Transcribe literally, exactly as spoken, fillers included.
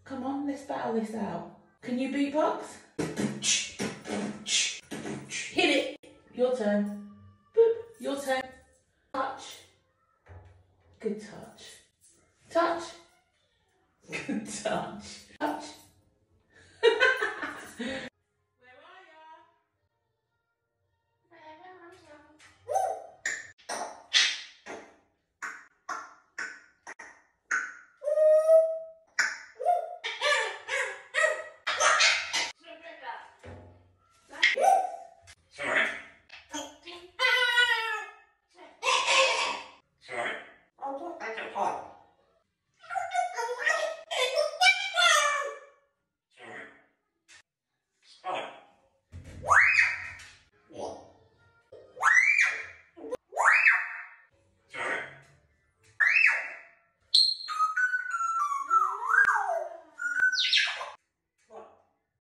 Come on, let's battle this out. Can you beatbox? Hit it. Your turn. Boop. Your turn. Touch. Good touch. Touch. Good touch. Touch.